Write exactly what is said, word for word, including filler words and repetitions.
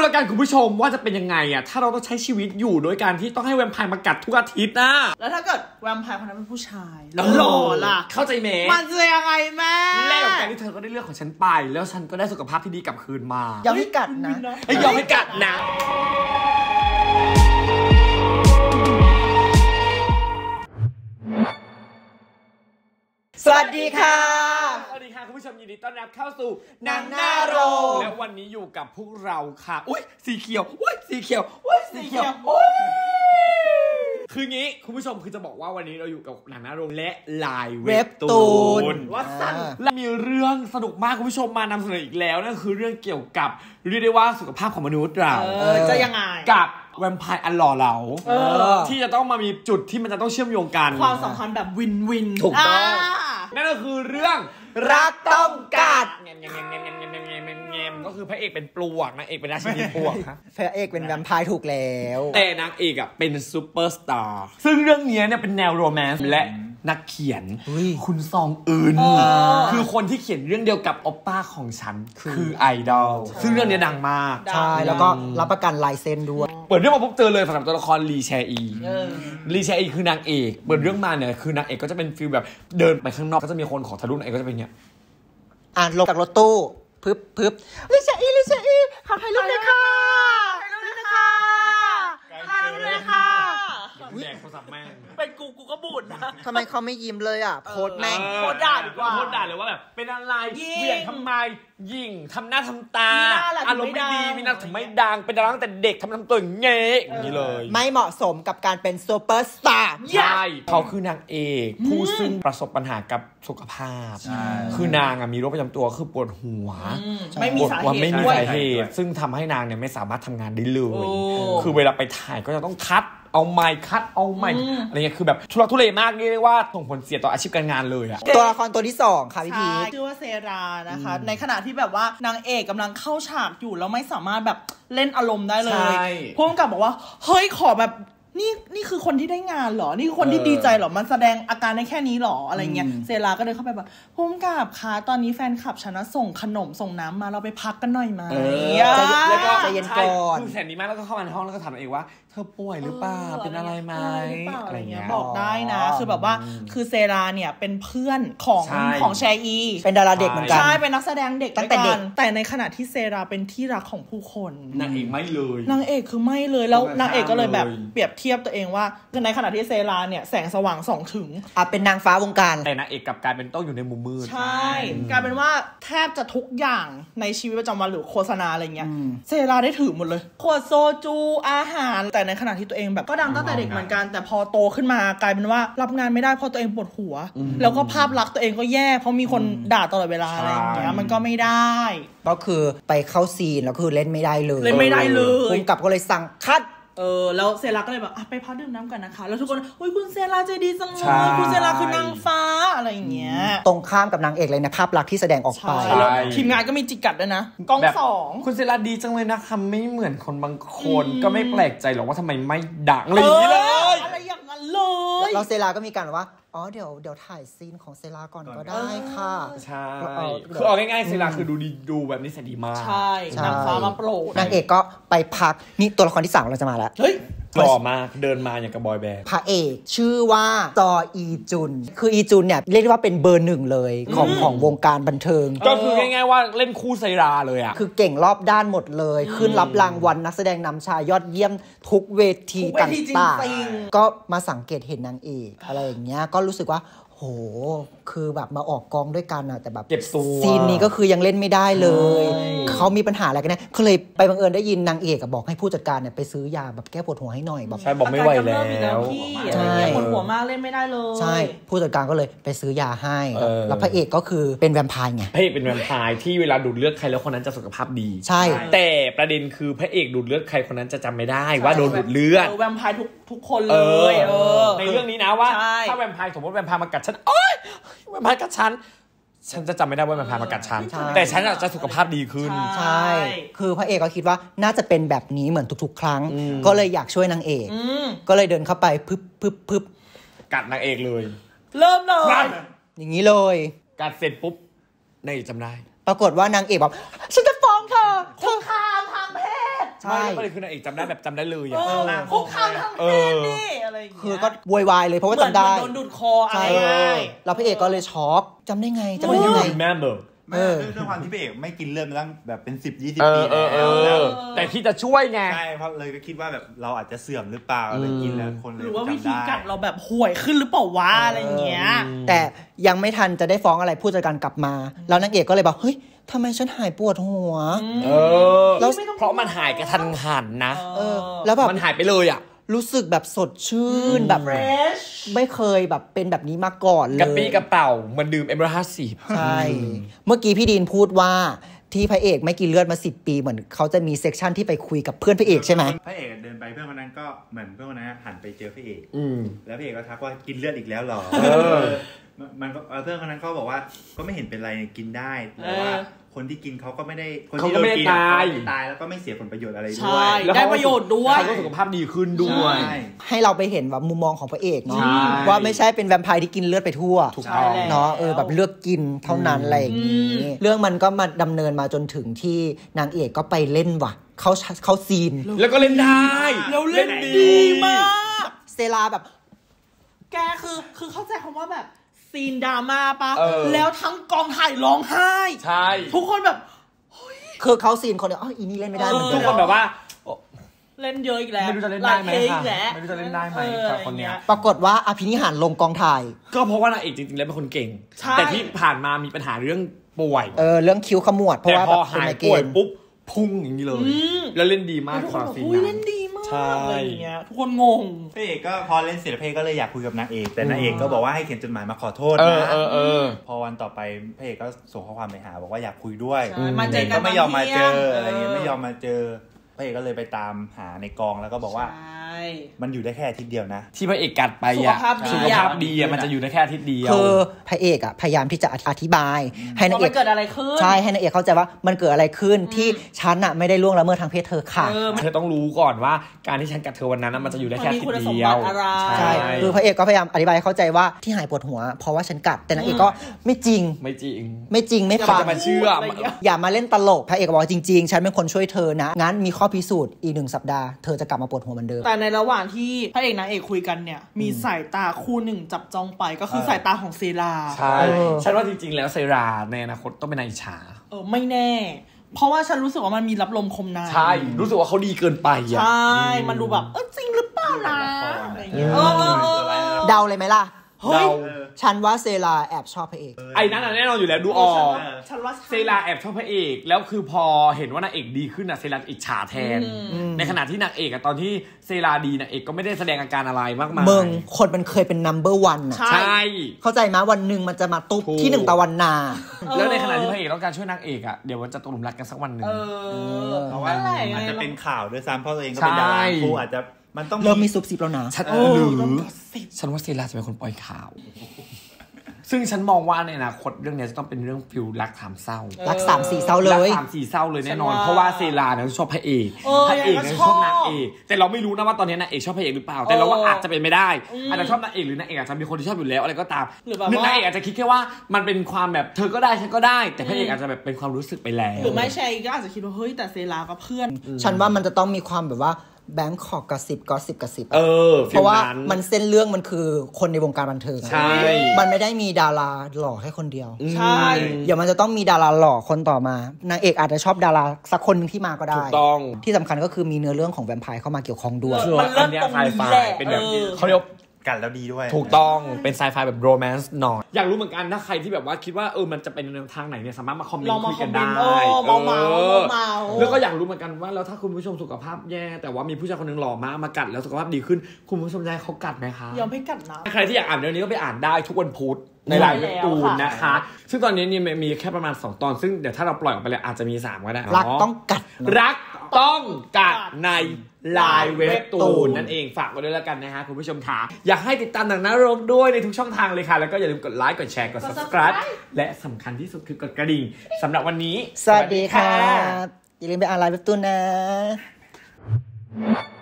แล้วกันคุณผู้ชมว่าจะเป็นยังไงอ่ะถ้าเราต้องใช้ชีวิตอยู่โดยการที่ต้องให้แวมไพร์มากัดทุกอาทิตย์นะแล้วถ้าเกิดแวมไพร์คนนั้นเป็นผู้ชายแล้วหล่อล่ะเข้าใจไหมมันจะยังไงแม่แล้วการที่เธอก็ได้เลือกของฉันไปแล้วฉันก็ได้สุขภาพที่ดีกลับคืนมายอมให้กัดนะยอมให้กัดนะสวัสดีค่ะสวัสดีค่ะคุณผู้ชมยินดีต้อนรับเข้าสู่หนังหน้าโรงและวันนี้อยู่กับพวกเราค่ะอุ้ยสีเขียวอุ้ยสีเขียวอุ้ยสีเขียวอุ้ยคืองี้คุณผู้ชมคือจะบอกว่าวันนี้เราอยู่กับหนังหน้าโรงและลายเว็บตูนว่าสั่นและมีเรื่องสนุกมากคุณผู้ชมมานำเสนออีกแล้วนั่นคือเรื่องเกี่ยวกับเรียกได้ว่าสุขภาพของมนุษย์เราจะยังไงกับแวมไพร์อันหล่อเหลาที่จะต้องมามีจุดที่มันจะต้องเชื่อมโยงกันความสัมพันธ์แบบวินวินถูกต้องนั่นก็คือเรื่องรักต้องกัดก็คือพระเอกเป็นปลวกนางเอกเป็นราชินีปลวกครับพระเอกเป็นแวมไพร์ถูกแล้วแต่นางเอกอ่ะเป็นซูเปอร์สตาร์ซึ่งเรื่องนี้เนี่ยเป็นแนวโรแมนต์และนักเขียนคุณซองอึนคือคนที่เขียนเรื่องเดียวกับโอปป้าของฉันคือไอดอลซึ่งเรื่องนี้ดังมากใช่แล้วก็รับประกันลายเซ็นด้วยเปิดเรื่องมาพบเจอเลยสำหรับตัวละครลีแชอีลีแชอีคือนางเอกเปิดเรื่องมาเนี่ยคือนางเอกก็จะเป็นฟีลแบบเดินไปข้างนอกก็จะมีคนขอถ่ายรูปนางเอกก็จะเป็นเงี้ยอ่ะลงจากรถตู้พึบพึบลิชาอีลิชาอีขอถ่ายรูปเลยค่ะถ่ายรูปเลยค่ะถ่ายรูปเลยค่ะแดกโทรศัพท์แม่งเป็นกูกูก็บูดนะทำไมเขาไม่ยิ้มเลยอ่ะโพสแม่งโพสด่าดีกว่าโพสด่าเลยว่าแบบเป็นอะไรเหวี่ยงทำไมยิงทำหน้าทำตาอารมณ์ไม่ดีมีหน้าถึงไม่ดังเป็นดาราตั้งแต่เด็กทำทำตัวอย่างเงี้ยอย่างนี้เลยไม่เหมาะสมกับการเป็นซูเปอร์สตาร์ใช่เขาคือนางเอกผู้ซึ่งประสบปัญหากับสุขภาพคือนางมีโรคประจำตัวคือปวดหัวไม่มีสาเหตุไม่มีสาเหตุซึ่งทำให้นางเนี่ยไม่สามารถทำงานได้เลยคือเวลาไปถ่ายก็จะต้องคัดเอาไมค์คัดเอาไมค์อะไรเงี้ยคือแบบทุลักทุเลมากนี่เรียกว่าส่งผลเสียต่ออาชีพการงานเลยอะตัวละครตัวที่สองค่ะพี่พีชื่อว่าเซรานะคะในขณะที่แบบว่านางเอกกำลังเข้าฉากอยู่แล้วไม่สามารถแบบเล่นอารมณ์ได้เลยผู้กำกับบอกว่าเฮ้ยขอแบบนี่นี่คือคนที่ได้งานเหรอนี่คือคนที่ดีใจเหรอมันแสดงอาการได้แค่นี้เหรออะไรเงี้ยเซราก็เดินเข้าไปแบบพุ่มกับคะตอนนี้แฟนคลับฉันนะส่งขนมส่งน้ำมาเราไปพักกันหน่อยไหมแล้วก็ใจเย็นก่อนคือแสนดีมากแล้วก็เข้ามาในห้องแล้วก็ถามเองว่าเธอป่วยหรือเปล่าเป็นอะไรไหมอะไรเงี้ยบอกได้นะคือแบบว่าคือเซราเนี่ยเป็นเพื่อนของของแชอีเป็นดาราเด็กเหมือนกันใช่เป็นนักแสดงเด็กตั้งแต่เด็กแต่ในขณะที่เซราเป็นที่รักของผู้คนนางเอกไม่เลยนางเอกคือไม่เลยแล้วนางเอกก็เลยแบบเปรียบเทียบตัวเองว่าในขณะที่เซราเนี่ยแสงสว่างส่องถึงอ่ะเป็นนางฟ้าวงการแต่นางเอกกับกลายเป็นต้องอยู่ในมุมมืดใช่กลายเป็นว่าแทบจะทุกอย่างในชีวิตประจำวันหรือโฆษณาอะไรเงี้ยเซราได้ถือหมดเลยขวดโซจูอาหารแต่ในขณะที่ตัวเองแบบก็ดังตั้งแต่เด็กเหมือนกันแต่พอโตขึ้นมากลายเป็นว่ารับงานไม่ได้เพราะตัวเองปวดหัวแล้วก็ภาพลักษณ์ตัวเองก็แย่เพราะมีคนด่าตลอดเวลาอะไรอย่างเงี้ยมันก็ไม่ได้ก็คือไปเข้าซีนแล้วคือเล่นไม่ได้เลยเล่นไม่ได้เลยภูมิกับก็เลยสั่งคัดเออแล้วเซราก็เลยแบบไปพักดื่มน้ำกันนะคะแล้วทุกคนอุ้ยคุณเซราใจดีจังเลยคุณเซราคือนางฟ้าอะไรอย่างเงี้ยตรงข้ามกับนางเอกเลยนะภาพลักษณ์ที่แสดงออกไปทีมงานก็มีจิกกัดด้วยนะกล้องสองคุณเซราดีจังเลยนะคะไม่เหมือนคนบางคนก็ไม่แปลกใจหรอกว่าทำไมไม่ดังอะไรอย่างนี้เลยอะไรอย่างนั้นเลยเราเซราก็มีการว่าอ๋อเดี๋ยวเดี๋ยวถ่ายซีนของเซราก่อนก็ได้ค่ะใช่คือเอาง่ายๆเซราคือดูดีดูแบบนิสัยดีมากใช่นางฟ้ามาโปรดนางเอกก็ไปพักนี่ตัวละครที่สามเราจะมาแล้วเฮ้ยหล่อมากเดินมาอย่างกับบอยแบนด์พระเอกชื่อว่าซออีจุนคืออีจุนเนี่ยเรียกได้ว่าเป็นเบอร์หนึ่งเลยของของวงการบันเทิงก็คือง่ายๆว่าเล่นคู่ไซราเลยอ่ะคือเก่งรอบด้านหมดเลยขึ้นรับรางวัลนักแสดงนำชายยอดเยี่ยมทุกเวทีต่างๆก็มาสังเกตเห็นนางเอกอะไรอย่างเงี้ยก็รู้สึกว่าโหคือแบบมาออกกองด้วยกันอะแต่แบบเก็บตัวซีนนี้ก็คือยังเล่นไม่ได้เลยเขามีปัญหาอะไรกันเนี่ยเขาเลยไปบังเอิญได้ยินนางเอกบอกให้ผู้จัดการเนี่ยไปซื้อยาแบบแก้ปวดหัวให้หน่อยแบบใช่บอกไม่ไหวแล้วใช่ปวดหัวมากเล่นไม่ได้เลยใช่ผู้จัดการก็เลยไปซื้อยาให้แล้วพระเอกก็คือเป็นแวมไพร์ไงพระเอกเป็นแวมไพร์ที่เวลาดูดเลือดใครแล้วคนนั้นจะสุขภาพดีใช่แต่ประเด็นคือพระเอกดูดเลือดใครคนนั้นจะจำไม่ได้ว่าโดนดูดเลือดแวมไพร์ทุกทุกคนเลยในเรื่องนี้นะว่าถ้าแวมไพร์สมมติแวมไพร์มากัดฉันโอ๊ยแวมไพร์กัดฉันฉันจะจำไม่ได้ว่าแวมไพร์มากัดฉันแต่ฉันจะสุขภาพดีขึ้นใช่คือพระเอกก็คิดว่าน่าจะเป็นแบบนี้เหมือนทุกๆครั้งก็เลยอยากช่วยนางเอกก็เลยเดินเข้าไปพึบพึบพึบกัดนางเอกเลยเริ่มเลยอย่างนี้เลยกัดเสร็จปุ๊บนางเอกจำได้ปรากฏว่านางเอกบอกฉันจะฟ้องเธอคุกคามทางเพศใช่ประเด็นคือนางเอกจำได้แบบจำได้เลยอ่ะคุกคามทางเพศนี่อะไรอย่างเงี้ยคือก็โวยวายเลยเพราะว่าจำได้โดนดูดคออะไรแล้วพระเอกก็เลยช็อกจำได้ไงจำได้ยังไง remember เออด้วยความที่พระเอกไม่กินเลือดมาตั้งแบบเป็นสิบยี่สิบปีแล้วแต่ที่จะช่วยไงใช่เพราะเลยก็คิดว่าแบบเราอาจจะเสื่อมหรือเปล่าอะไรกินแล้วคนเลยหรือว่าวิธีกัดเราแบบห่วยขึ้นหรือเปล่าวะอะไรเงี้ยแต่ยังไม่ทันจะได้ฟ้องอะไรผู้จัดการกลับมาแล้วนางเอกก็เลยบอกเฮ้ยทำไมฉันหายปวดหัวเออแล้วเพราะมันหายกระทันหันนะเออแล้วแบบมันหายไปเลยอ่ะรู้สึกแบบสดชื่นแบบไม่เคยแบบเป็นแบบนี้มาก่อนเลยกระปี้กระเป๋ามันดื่มเอ็มร้อยห้าสิบใช่เมื่อกี้พี่ดีนพูดว่าที่พระเอกไม่กินเลือดมาสิบปีเหมือนเขาจะมีเซกชันที่ไปคุยกับเพื่อนพระเอกใช่ไหมพระเอกเดินไปเพื่อนคนนั้นก็เหมือนเพื่อนคนนั้นหันไปเจอพระเอกแล้วพระเอกก็ทักว่ากินเลือดอีกแล้วหรอมันก็เพื่อนคนนั้นเขาบอกว่าก็ไม่เห็นเป็นไรกินได้แต่ว่าคนที่กินเขาก็ไม่ได้คนที่โดนกินตายตายแล้วก็ไม่เสียผลประโยชน์อะไรด้วยได้ประโยชน์ด้วยเขาก็สุขภาพดีขึ้นด้วยให้เราไปเห็นแบบมุมมองของพระเอกเนาะว่าไม่ใช่เป็นแวมไพร์ที่กินเลือดไปทั่วเนาะเออแบบเลือกกินเท่านั้นอะไรอย่างนี้เรื่องมันก็มาดำเนินมาจนถึงที่นางเอกก็ไปเล่นว่ะเขาเขาซีนแล้วก็เล่นได้แล้วเล่นดีมากเซลาแบบแกคือคือเข้าใจคำว่าแบบซีนดราม่าปะแล้วทั้งกองถ่ายร้องไห้ใช่ทุกคนแบบคือเขาซีนคนเดียวอ๋ออีนี่เล่นไม่ได้เหมือนกันทุกคนแบบว่าเล่นเยอะอีกแล้วไม่รู้จะเล่นได้ไหมค่ะไม่รู้จะเล่นได้ไหมกับคนเนี้ยปรากฏว่าอภินิหารลงกองถ่ายก็เพราะว่านางเอกจริงๆแล้วเป็นคนเก่งแต่ที่ผ่านมามีปัญหาเรื่องป่วยเออเรื่องคิ้วขมวดเพราะว่าแบบหายป่วยปุ๊บพุ่งอย่างนี้เลยแล้วเล่นดีมากความซีนนั้นเล่นดีมากอะไรอย่างเงี้ยทุกคนงงพระเอกก็พอเล่นเสร็จพระเอกก็เลยอยากคุยกับนางเอกแต่นางเอกก็บอกว่าให้เขียนจดหมายมาขอโทษนะพอวันต่อไปพระเอกก็ส่งข้อความไปหาบอกว่าอยากคุยด้วยแต่ก็ไม่ยอมมาเจออะไรเงี้ยไม่ยอมมาเจอพระเอกก็เลยไปตามหาในกองแล้วก็บอกว่ามันอยู่ได้แค่อาทิตย์เดียวนะที่พระเอกกัดไปอ่ะสุขภาพดีอ่ะมันจะอยู่ได้แค่อาทิตย์เดียวคือพระเอกอ่ะพยายามที่จะอธิบายให้นางเอกเกิดอะไรขึ้นใช่ให้นางเอกเข้าใจว่ามันเกิดอะไรขึ้นที่ฉันอ่ะไม่ได้ล่วงละเมิดทางเพศเธอค่ะเธอต้องรู้ก่อนว่าการที่ฉันกัดเธอวันนั้นมันจะอยู่ได้แค่อาทิตย์เดียวใช่คือพระเอกก็พยายามอธิบายให้เข้าใจว่าที่หายปวดหัวเพราะว่าฉันกัดแต่นางเอกก็ไม่จริงไม่จริงไม่จริงไม่ฟังจะมาเชื่ออย่ามาเล่นตลกพระเอกบอกจริงๆฉันเป็นคนช่วยเธอนะงั้นมีข้อพิสูจน์อีกหนึ่งสัปดาห์เธอจะกลับมาปวดหัวเหมือนเดิมแต่ในระหว่างที่พระเอกนางเอกคุยกันเนี่ยมีสายตาคู่หนึ่งจับจ้องไปก็คือสายตาของเซราใช่ฉันว่าจริงๆแล้วเซราในอนาคตต้องเป็นนายอิจฉาเออไม่แน่เพราะว่าฉันรู้สึกว่ามันมีรับลมคมในใช่รู้สึกว่าเขาดีเกินไปอ่ะใช่มันดูแบบเออจริงหรือเปล่านะอะไรอย่างเงี้ยเดาเลยไหมล่ะเฮ้ยฉันว่าเซราแอบชอบพระเอกไอ้นั่นแน่นอนอยู่แล้วดูออกเซราแอบชอบพระเอกแล้วคือพอเห็นว่านางเอกดีขึ้นน่ะเซราอิจฉาแทนในขณะที่นางเอกอะตอนที่เซราดีนางเอกก็ไม่ได้แสดงอาการอะไรมากมายมึงคนมันเคยเป็น นัมเบอร์วัน น่ะใช่เข้าใจมั้ยวันนึงมันจะมาตุ๊บที่หนึ่งตะวันนาแล้วในขณะที่พระเอกต้องการช่วยนางเอกอะเดี๋ยวมันจะตกหลุมรักกันสักวันนึงเพราะว่าอาจจะเป็นข่าวด้วยซ้ำเพราะตัวเองก็เป็นดาราคู่อาจจะมันต้องเริ่มมีซุบซิบแล้วนะหรือฉันว่าเซราจะเป็นคนปล่อยข่าวซึ่งฉันมองว่าในอนาคตเรื่องนี้จะต้องเป็นเรื่องฟิลรักสามเศร้ารักสามสี่เศร้าเลยรักสามสี่เศร้าเลยแน่นอนเพราะว่าเซราเนี่ยชอบพระเอกพระเอกเนี่ยชอบนางเอกแต่เราไม่รู้นะว่าตอนนี้นางเอกชอบพระเอกหรือเปล่าแต่เราว่าอาจจะเป็นไม่ได้อาจจะชอบนางเอกหรือนางเอกอาจจะมีคนที่ชอบอยู่แล้วอะไรก็ตามหรือนางเอกอาจจะคิดแค่ว่ามันเป็นความแบบเธอก็ได้ฉันก็ได้แต่พระเอกอาจจะแบบเป็นความรู้สึกไปแล้วหรือไม่ใช่ก็อาจจะคิดว่าเฮ้ยแต่เซราก็เพื่อนฉันว่ามันจะต้องมีความแบบว่าแบงค์ขอกกระสิบกอสิบกระสิบเออเพราะว่ามันเส้นเรื่องมันคือคนในวงการบันเทิงใช่มันไม่ได้มีดาราหล่อแค่คนเดียวใช่เดี๋ยวมันจะต้องมีดาราหล่อคนต่อมานางเอกอาจจะชอบดาราสักคนนึงที่มาก็ได้ถูกต้องที่สำคัญก็คือมีเนื้อเรื่องของแวมไพร์เข้ามาเกี่ยวข้องด้วยมันเริ่มตรงนี้แหละเป็นแบบเขาเรียกกันแล้วดีด้วยถูกต้องเป็นไซไฟแบบโรแมนต์หน่อยอยากรู้เหมือนกันถ้าใครที่แบบว่าคิดว่าเออมันจะเป็นแนวทางไหนเนี่ยสามารถมาคอมเมนต์คุยกันได้เมาเมาเมาแล้วก็อยากรู้เหมือนกันว่าแล้วถ้าคุณผู้ชมสุขภาพแย่แต่ว่ามีผู้ชายคนนึงหล่อมากมากัดแล้วสุขภาพดีขึ้นคุณผู้ชมจะให้เขากัดไหมคะยอมให้กัดนะใครที่อยากอ่านเรื่องนี้ก็ไปอ่านได้ทุกวันพุธในไลน์เว็บตูนนะคะซึ่งตอนนี้นี่มีแค่ประมาณสองตอนซึ่งเดี๋ยวถ้าเราปล่อยออกไปเลยอาจจะมีสามก็ได้รักต้องกัดรักต้องกัดในไลน์เว็บตูนนั่นเองฝากไว้ด้วยแล้วกันนะฮะคุณผู้ชมค่ะอยากให้ติดตามหนังนรกด้วยในทุกช่องทางเลยค่ะแล้วก็อย่าลืมกดไลค์กดแชร์กด ซับสไครบ์ และสำคัญที่สุดคือกดกระดิ่งสำหรับวันนี้สวัสดีค่ะอย่าลืมไปอ่านไลน์เว็บตูนนะ